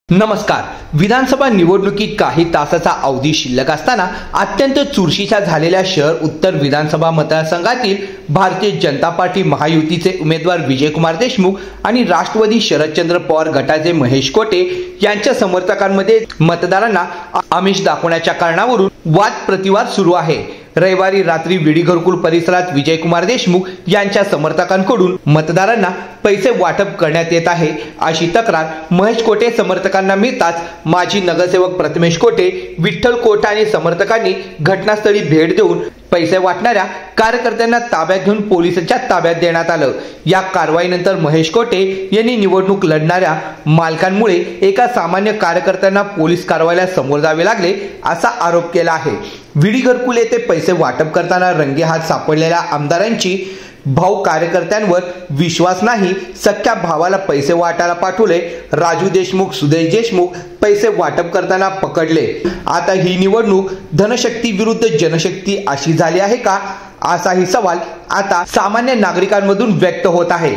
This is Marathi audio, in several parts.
नमस्कार। विधानसभा निवडणुकीत काही तासाचा अवधी शिल्लक असताना अत्यंत चुरशीच्या झालेल्या शहर उत्तर विधानसभा मतदारसंघातील भारतीय जनता पार्टी महायुतीचे उमेदवार विजयकुमार देशमुख आणि राष्ट्रवादी शरदचंद्र पवार गटाचे महेश कोटे यांच्या समर्थकांमध्ये मतदारांना आमिष दाखवण्याच्या कारणावरून वाद प्रतिवाद सुरू आहे। रविवारी रात्री विडी घरकुल परिसरात विजयकुमार देशमुख यांच्या समर्थकांकडून मतदारांना पैसे वाटप करण्यात येत आहे अशी तक्रार महेश कोटे समर्थकांना मिळताच माजी नगरसेवक प्रथमेश कोटे, विठ्ठल कोटे आणि समर्थकांनी घटनास्थळी भेट देऊन पैसे वाटणाऱ्या कार्यकर्त्यांना ताब्यात घेऊन पोलिसांच्या ताब्यात देण्यात आलं। या कारवाईनंतर महेश कोटे यांनी निवडणूक लढणाऱ्या मालकांमुळे एका सामान्य कार्यकर्त्यांना पोलीस कारवाईला समोर जावे लागले असा आरोप केला आहे। विडी घरकुल येथे पैसे वाटप करताना रंगेहात सापडलेल्या आमदारांची भाऊ कार्यकर्त्यांवर विश्वास नाही, सख्या भावाला पैसे वाटायला पाठवले। राजू देशमुख, सुदेश देशमुख पैसे वाटप करताना पकडले। आता ही निवडणूक धनशक्ती विरुद्ध जनशक्ती अशी झाली आहे का, असाही सवाल आता सामान्य नागरिकांमधून व्यक्त होत आहे।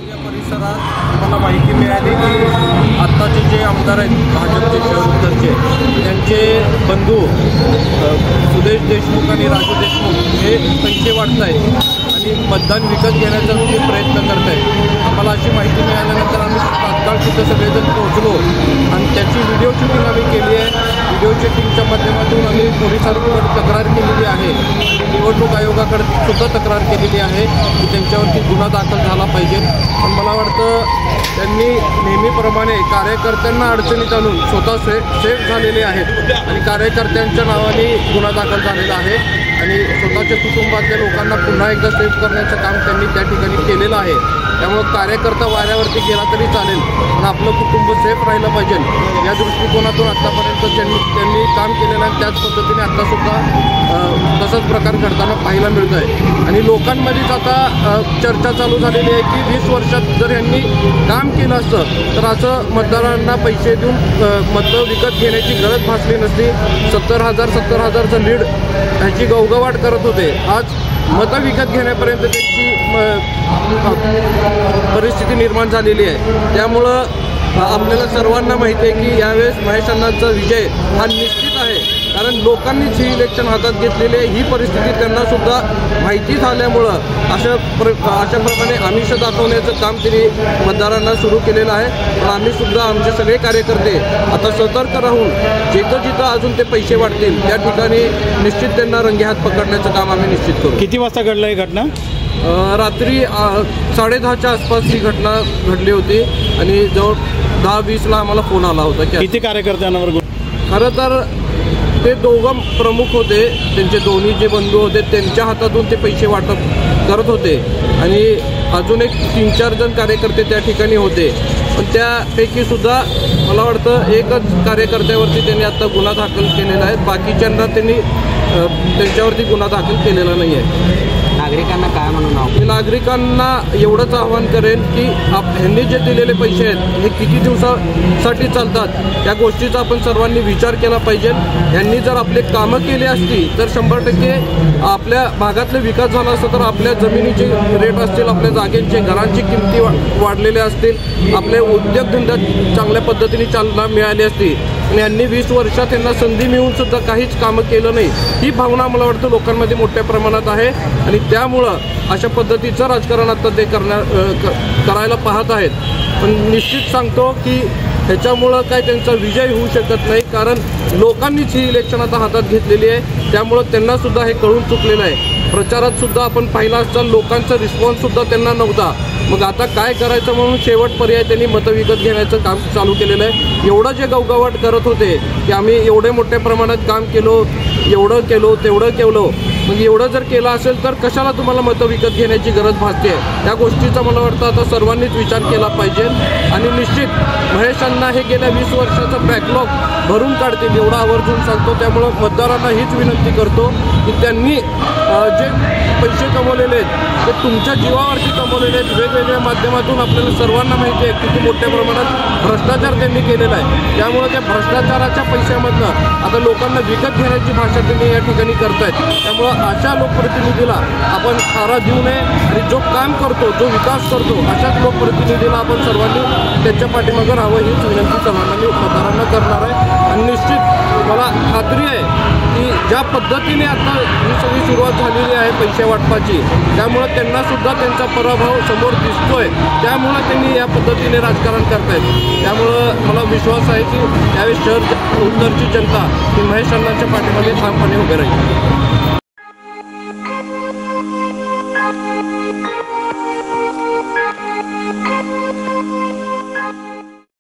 मला माहिती मिळाली की आत्ताचे जे आमदार आहेत भाजपचे शहर उत्तरचे, त्यांचे बंधू सुदेश देशमुख आणि राजू देशमुख हे पैसे वाटत आहेत आणि मतदान विकत घेण्याचा ते प्रयत्न करत आहेत। आम्हाला अशी माहिती मिळाल्यानंतर आम्ही तात्काळ तिथं सगळेजण पोहोचलो आणि त्याची व्हिडिओ शूटिंग आम्ही केली आहे। व्हिडिओ शूटिंगच्या माध्यमातून आम्ही पोलिसांकडे तक्रार केलेली आहे, निवडणूक आयोगाकडे सुद्धा तक्रार केलेली आहे की त्यांच्यावरती गुन्हा दाखल झाला पाहिजे। पण मला वाटतं त्यांनी नेहमीप्रमाणे कार्यकर्त्यांना अडचणीत आणून स्वतः सेफ झालेले आहेत आणि कार्यकर्त्यांच्या नावाने गुन्हा दाखल झालेला आहे आणि स्वतःच्या कुटुंबातल्या लोकांना पुन्हा एकदा सेफ करण्याचं काम त्यांनी त्या ठिकाणी केलेलं आहे। त्यामुळे कार्यकर्ता वाऱ्यावरती गेला तरी चालेल, पण आपलं कुटुंब सेफ राहिलं पाहिजे या दृष्टिकोनातून आत्तापर्यंत त्यांनी काम केलेलं आहे। त्याच पद्धतीने आत्तासुद्धा तसाच प्रकार घडताना पाहायला मिळतो आहे आणि लोकांमध्येच आता चर्चा चालू झालेली आहे की 20 वर्षात जर यांनी काम केलं असतं तर असं मतदारांना पैसे देऊन मतं विकत घेण्याची गरज भासली नसती। 70,000चं लीड ह्याची गवगवाट करत होते, आज मतं विकत घेण्यापर्यंत त्यांची परिस्थिती निर्माण झालेली आहे। त्यामुळं आपल्याला सर्वांना माहिती आहे की यावेळेस महेश अण्णांचा विजय हा निश्चित आहे, कारण लोकांनीच ही इलेक्शन हातात घेतलेली आहे। ही परिस्थिती त्यांना सुद्धा माहिती झाल्यामुळं अशा प्रकारे आमिष दाखवण्याचं काम त्यांनी मतदारांना सुरू केलेलं आहे। पण आम्ही सुद्धा आमचे सगळे कार्यकर्ते आता सतर्क राहून जिथं अजून ते पैसे वाटतील त्या ठिकाणी निश्चित त्यांना रंगेहात पकडण्याचं काम आम्ही निश्चित करू। किती वाजता घडलं ही घटना? रात्री 10:30च्या आसपास ही घटना घडली होती आणि जवळ 10-20ला आम्हाला फोन आला होता की किती कार्यकर्त्यांवर? खरं तर ते दोघं प्रमुख होते, त्यांचे दोन्ही जे बंधू होते त्यांच्या हातातून ते पैसे वाटप करत होते आणि अजून एक 3-4 जण कार्यकर्ते त्या ठिकाणी होते। पण त्यापैकी सुद्धा मला वाटतं एकच कार्यकर्त्यावरती त्यांनी आता गुन्हा दाखल केलेला आहे, बाकीच्यांना त्यांनी त्यांच्यावरती गुन्हा दाखल केलेला नाही आहे। नागरिकांना काय म्हणून नागरिकांना एवढंच आवाहन करेन की ह्यांनी जे दिलेले पैसे आहेत हे किती दिवसासाठी चालतात या गोष्टीचा आपण सर्वांनी विचार केला पाहिजे। यांनी जर आपले कामं केली असती तर 100% आपल्या भागातले विकास झाला असता, तर आपल्या जमिनीचे रेट असतील, आपल्या जागेंचे घरांची किमती वाढलेल्या असतील, आपले उद्योगधंद्यात चांगल्या पद्धतीने चालना मिळाली असती। आणि यांनी 20 वर्षात त्यांना संधी मिळून सुद्धा काहीच कामं केलं नाही, ही भावना मला वाटतं लोकांमध्ये मोठ्या प्रमाणात आहे आणि त्यामुळं अशा पद्धतीचं राजकारण आता ते करायला पाहत आहेत। पण निश्चित सांगतो की ह्याच्यामुळं काय त्यांचा विजय होऊ शकत नाही, कारण लोकांनीच ही इलेक्शन आता हातात घेतलेली आहे। त्यामुळं त्यांनासुद्धा हे कळून चुकलेलं आहे। प्रचारात सुद्धा आपण पाहिला असता लोकांचा रिस्पॉन्ससुद्धा त्यांना नव्हता। मग आता काय करायचं म्हणून शेवट पर्याय त्यांनी मतं विकत घेण्याचं काम चालू केलेलं आहे। एवढं जे गवगवाट करत होते की आम्ही एवढे मोठ्या प्रमाणात काम केलो, एवढं केलो, तेवढं केलो, मग एवढं जर केलं असेल तर कशाला तुम्हाला मतं विकत घेण्याची गरज भासते? या गोष्टीचा मला वाटतं आता सर्वांनीच विचार केला पाहिजे आणि निश्चित महेश अण्णा हे गेल्या 20 वर्षाचा बॅकलॉग भरून काढतील एवढा आवर्जून सांगतो। त्यामुळं मतदारांना हीच विनंती करतो की त्यांनी जे पैसे कमवलेले आहेत ते तुमच्या जीवावरती कमवलेले आहेत। वेगवेगळ्या माध्यमातून आपल्याला सर्वांना माहिती आहे किती मोठ्या प्रमाणात भ्रष्टाचार त्यांनी केलेला आहे। त्यामुळे त्या भ्रष्टाचाराच्या पैशामधनं आता लोकांना विकत घेण्याची भाषा पद्धतीने या ठिकाणी करतायत. त्यामुळं अशा लोकप्रतिनिधीला आपण थारा देऊ नये आणि जो काम करतो, जो विकास करतो, अशाच लोकप्रतिनिधीला आपण सर्वांनी त्यांच्या पाठीमागं राहावं हीच विनंती सर्वांना मी मतदारांना करणार आहे. आणि निश्चित मला खात्री आहे की ज्या पद्धतीने आता ही सगळी सुरुवात झालेली आहे पैसे वाटपाची, त्यामुळं त्यांना सुद्धा त्यांचा पराभव समोर दिसतोय. त्यामुळं त्यांनी या पद्धतीने राजकारण करतायत. त्यामुळं मला विश्वास आहे की यावेळी शहर उत्तरची जनता ही महेश अण्णांच्या पाठीमागे ठामपणे उभे राहील.